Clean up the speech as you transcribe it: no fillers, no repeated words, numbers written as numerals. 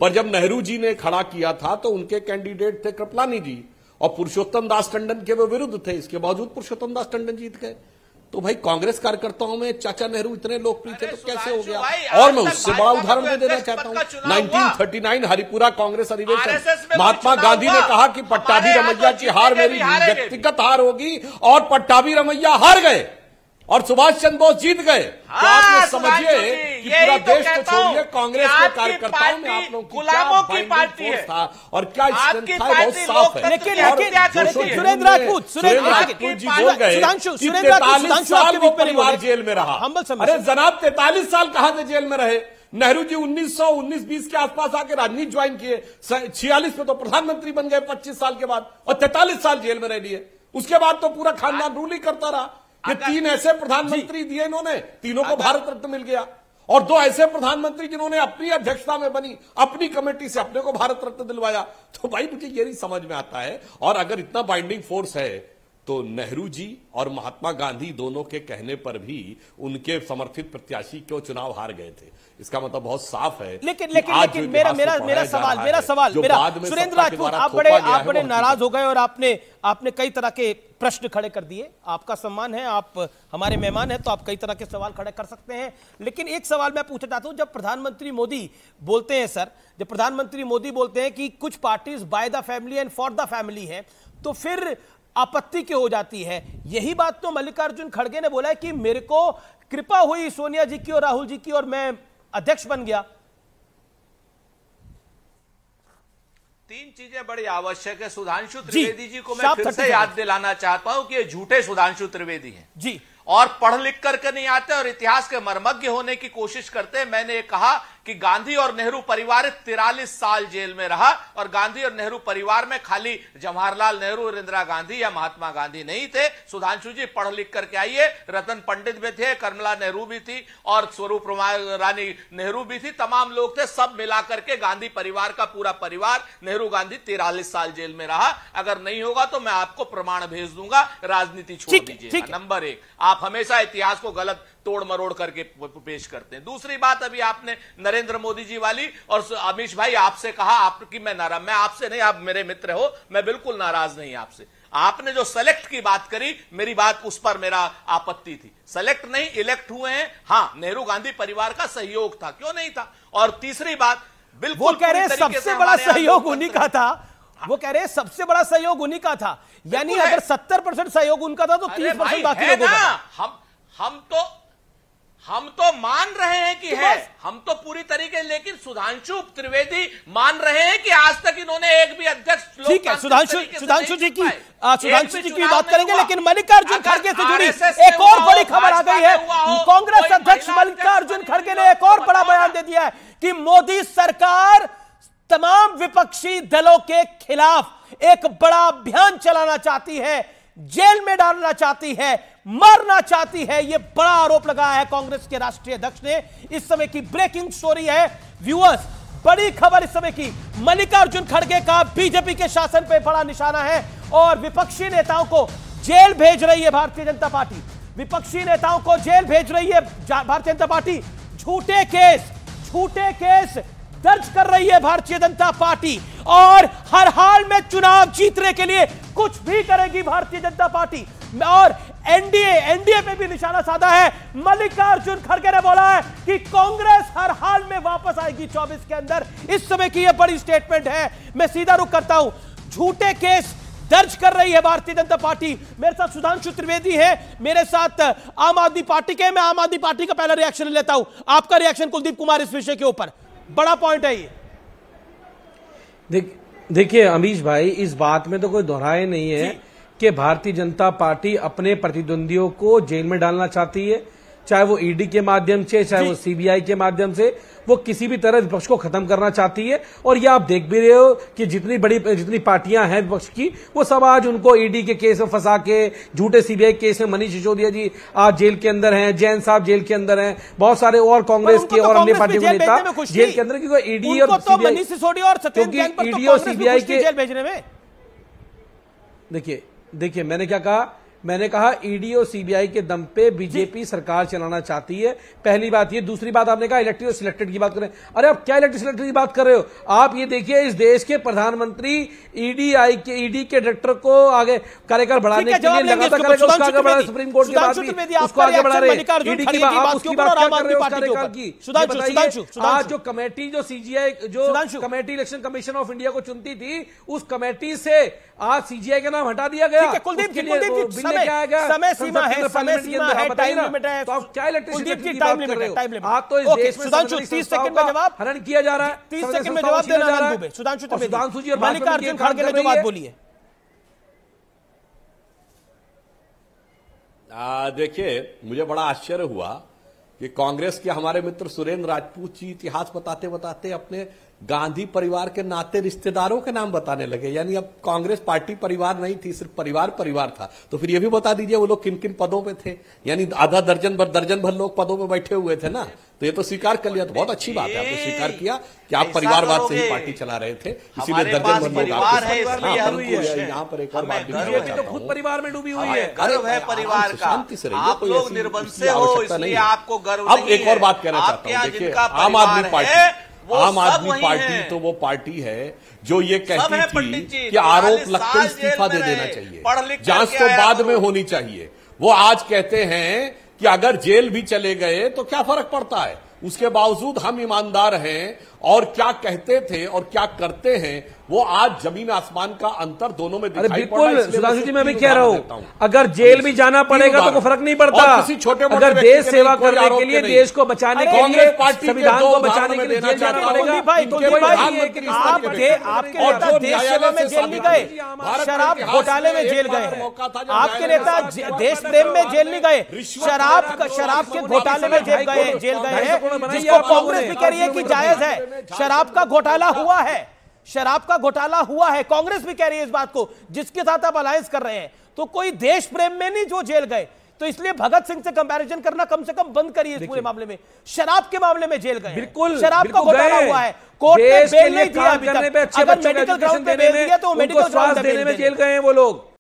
पर जब नेहरू जी ने खड़ा किया था तो उनके कैंडिडेट थे कृपलानी जी और पुरुषोत्तम दास टंडन के वो विरुद्ध थे। इसके बावजूद पुरुषोत्तम दास टंडन जीत गए। तो भाई कांग्रेस कार्यकर्ताओं में चाचा नेहरू इतने लोकप्रिय थे तो कैसे हो गया? और मैं उससे बड़ा उदाहरण भी देना चाहता हूं। 1939 हरिपुरा कांग्रेस अधिवेशन, महात्मा गांधी ने कहा कि पट्टाभी रमैया की हार मेरी व्यक्तिगत हार होगी और पट्टाभी रमैया हार गए और सुभाष चंद्र बोस जीत गए। तो आप ये समझिए कि पूरा देश को छोड़िए, कांग्रेस के कार्यकर्ताओं में आप लोगों की क्या बाइंडिंग फोर्स था और क्या स्ट्रेंथ था, बहुत साफ है। लेकिन सुरेंद्र राजपूत जी बोल गए 43 साल वो परिवार जेल में रहा। अरे जनाब 43 साल कहां से जेल में रहे? नेहरू जी 1919-20 के आसपास आके राजनीति ज्वाइन किए, 46 में तो प्रधानमंत्री बन गए 25 साल के बाद, और 43 साल जेल में रह लिए। उसके बाद तो पूरा खानदान रूल ही करता रहा। ये 3 ऐसे प्रधानमंत्री दिए इन्होंने, तीनों को भारत रत्न मिल गया, और 2 ऐसे प्रधानमंत्री जिन्होंने अपनी अध्यक्षता में बनी अपनी कमेटी से अपने को भारत रत्न दिलवाया। तो भाई मुझे ये नहीं समझ में आता है। और अगर इतना बाइंडिंग फोर्स है तो नेहरू जी और महात्मा गांधी दोनों के कहने पर भी उनके समर्थित प्रत्याशी क्यों चुनाव हार गए थे? इसका मतलब बहुत साफ है। लेकिन मेरा सवाल सुरेंद्र राजपूत, आप बड़े नाराज हो गए और आपने कई तरह के प्रश्न खड़े कर दिए। आपका सम्मान है, आप हमारे मेहमान हैं, तो आप कई तरह के सवाल खड़े कर सकते हैं। लेकिन एक सवाल मैं पूछना चाहता हूं, जब प्रधानमंत्री मोदी बोलते हैं सर, जब प्रधानमंत्री मोदी बोलते हैं कि कुछ parties by the family and for the family है, तो फिर आपत्ति क्यों हो जाती है? यही बात तो मल्लिकार्जुन खड़गे ने बोला है कि मेरे को कृपा हुई सोनिया जी की और राहुल जी की और मैं अध्यक्ष बन गया। 3 चीजें बड़ी आवश्यक है। सुधांशु त्रिवेदी जी को मैं फिर से याद दिलाना चाहता हूं कि ये झूठे सुधांशु त्रिवेदी हैं जी, और पढ़ लिख करके नहीं आते और इतिहास के मर्मज्ञ होने की कोशिश करते हैं। मैंने कहा कि गांधी और नेहरू परिवार 43 साल जेल में रहा, और गांधी और नेहरू परिवार में खाली जवाहरलाल नेहरू और इंदिरा गांधी या महात्मा गांधी नहीं थे। सुधांशु जी पढ़ लिख करके आइए, रतन पंडित भी थे, कमला नेहरू भी थी और स्वरूप रानी नेहरू भी थी, तमाम लोग थे, सब मिलाकर के गांधी परिवार का पूरा परिवार नेहरू गांधी 43 साल जेल में रहा। अगर नहीं होगा तो मैं आपको प्रमाण भेज दूंगा, राजनीति छोड़ दीजिए। नंबर 1, आप हमेशा इतिहास को गलत तोड़ मरोड़ करके पेश करते हैं। दूसरी बात, अभी आपने नरेंद्र मोदी जी वाली और अमीश भाई आपसे कहा आपकी मैं नाराज, मैं आपसे नहीं, आप मेरे मित्र हो, मैं बिल्कुल नाराज नहीं आपसे। आपने जो सेलेक्ट की बात करी, मेरी बात उस पर मेरा आपत्ति थी। सेलेक्ट नहीं, इलेक्ट हुए हैं। हां, नेहरू गांधी परिवार का सहयोग था, क्यों नहीं था? और तीसरी बात, बिल्कुल वो कह रहे हैं सबसे बड़ा सहयोग उन्हीं का था, वो कह रहे हैं सबसे बड़ा सहयोग उन्हीं का था, यानी अगर 70% सहयोग उनका था तो 30% बाकी लोगों का था। हम तो मान रहे हैं कि है, हम तो पूरी तरीके, लेकिन सुधांशु त्रिवेदी मान रहे हैं कि आज तक इन्होंने एक भी अध्यक्ष। ठीक है, सुधांशु जी की बात करेंगे, लेकिन मल्लिकार्जुन खड़गे से जुड़ी एक और बड़ी खबर आ गई है। कांग्रेस अध्यक्ष मल्लिकार्जुन खड़गे ने एक और बड़ा बयान दे दिया है कि मोदी सरकार तमाम विपक्षी दलों के खिलाफ एक बड़ा अभियान चलाना चाहती है, जेल में डालना चाहती है, मारना चाहती है। यह बड़ा आरोप लगाया है कांग्रेस के राष्ट्रीय अध्यक्ष ने। इस समय की ब्रेकिंग स्टोरी है व्यूअर्स, बड़ी खबर इस समय की। मल्लिकार्जुन खड़गे का बीजेपी के शासन पर बड़ा निशाना है और विपक्षी नेताओं को जेल भेज रही है भारतीय जनता पार्टी। विपक्षी नेताओं को जेल भेज रही है भारतीय जनता पार्टी। झूठे केस दर्ज कर रही है भारतीय जनता पार्टी और हर हाल में चुनाव जीतने के लिए कुछ भी करेगी भारतीय जनता पार्टी। और एनडीए पे भी निशाना साधा है। मल्लिकार्जुन खड़गे ने बोला है कि कांग्रेस हर हाल में वापस आएगी 24 के अंदर। इस समय की यह बड़ी स्टेटमेंट है। मैं सीधा रुख करता हूं, झूठे केस दर्ज कर रही है भारतीय जनता पार्टी। मेरे साथ सुधांशु त्रिवेदी है, मेरे साथ आम आदमी पार्टी के। मैं आम आदमी पार्टी का पहला रिएक्शन लेता हूं, आपका रिएक्शन कुलदीप कुमार इस विषय के ऊपर। बड़ा पॉइंट है ये। देखिए अमीश भाई, इस बात में तो कोई दोहराए नहीं है कि भारतीय जनता पार्टी अपने प्रतिद्वंदियों को जेल में डालना चाहती है, चाहे वो ईडी के माध्यम से, चाहे वो सीबीआई के माध्यम से। वो किसी भी तरह विपक्ष को खत्म करना चाहती है। और ये आप देख भी रहे हो कि जितनी पार्टियां हैं विपक्ष की, वो सब आज उनको ईडी के केस में फंसा के, झूठे सीबीआई केस में मनीष सिसोदिया जी आज जेल के अंदर हैं, जैन साहब जेल के अंदर हैं, बहुत सारे और कांग्रेस के और अन्य पार्टियों के नेता जेल के अंदर, क्योंकि ईडी और सीबीआई के। देखिए मैंने क्या कहा मैंने कहा ईडी और सीबीआई के दम पे बीजेपी सरकार चलाना चाहती है, पहली बात ये। दूसरी बात आपने कहा इलेक्टेड और सिलेक्टेड की बात करें, अरे आप क्या इलेक्टेड सिलेक्टेड की बात कर रहे हो? आप ये देखिए इस देश के प्रधानमंत्री ईडी के डायरेक्टर को आगे कार्यकाल बढ़ाने के लिए लगातार उसको आगे बढ़ा, सुप्रीम कोर्ट के बाद भी उसको आगे बढ़ा रहे। ईडी की बात उसकी बात क्या कर रहे हो कार्यकाल की? आज जो कमेटी जो सीजीआई जो committee election commission of India को चुनती थी, उस कमेटी से आज सीजीआई का नाम हटा दिया गया। कुलदीप जी समय सीमा है, समय सीमा है, टाइम लिमिट है, तो आप क्या इलेक्ट्रिसिटी की टाइम बात कर रहे हो? लिमिट आप तो इस देश में सुधांशु 30 सेकंड में जवाब, हरण किया जा रहा है, 30 सेकंड में जवाब देना आनंद दुबे। सुधांशु जी और मल्लिकार्जुन खड़गे ने जो बात बोली है, देखिए मुझे बड़ा आश्चर्य हुआ कि कांग्रेस के हमारे मित्र सुरेंद्र राजपूत जी इतिहास बताते बताते अपने गांधी परिवार के नाते रिश्तेदारों के नाम बताने लगे। यानी अब कांग्रेस पार्टी परिवार नहीं थी, सिर्फ परिवार था। तो फिर ये भी बता दीजिए वो लोग किन किन पदों पे थे। यानी आधा दर्जन भर लोग पदों पे बैठे हुए थे ना। तो ये तो स्वीकार कर लिया, तो बहुत अच्छी बात है, आपने स्वीकार किया कि आप परिवारवाद से ही पार्टी चला रहे थे, इसीलिए दर्जन भर लोग यहाँ पर एक और बात तो खुद परिवार में डूबी हुई है। गर्व है परिवार का, शांति से रहिए, आप लोग निर्बंध हो इसलिए आपको गर्व अब एक और बात कहना चाहता हूँ, देखिए आम आदमी पार्टी तो वो पार्टी है जो ये कहती थी कि आरोप लगते इस्तीफा दे देना चाहिए, जांच तो बाद में होनी चाहिए। वो आज कहते हैं कि अगर जेल भी चले गए तो क्या फर्क पड़ता है, उसके बावजूद हम ईमानदार हैं और क्या कहते थे और क्या करते हैं वो आज जमीन आसमान का अंतर दोनों में दिखाई पड़ रहा है। बिल्कुल सुधांशु जी मैं भी कह रहा हूं, अगर जेल भी जाना पड़ेगा तो कोई फर्क नहीं पड़ता। किसी छोटे अगर देश सेवा करने के लिए, देश को बचाने के लिए, संविधान को बचाने के लिए जेल जाना पड़ेगा। आपके नेता देश सेवा में जेल नहीं गए, शराब घोटाले में जेल गए। आपके नेता देश प्रेम में जेल नहीं गए, शराब के घोटाले में जेल गए हैं, जिसको कांग्रेस भी कह रही है कि जायज है। शराब का घोटाला हुआ है, शराब का घोटाला हुआ है, कांग्रेस भी कह रही है इस बात को, जिसके साथ आप अलायंस कर रहे हैं। तो कोई देश प्रेम में नहीं जो जेल गए, तो इसलिए भगत सिंह से कंपैरिजन करना कम से कम बंद करिए। इस पूरे मामले में शराब के मामले में जेल गए, बिल्कुल शराब का घोटाला हुआ है, कोर्ट ने बेल नहीं दिया अभी तक। अगर मेडिकल ग्राउंड पे बेल दिया तो मेडिकल ग्राउंड पे देने में जेल गए हैं वो लोग।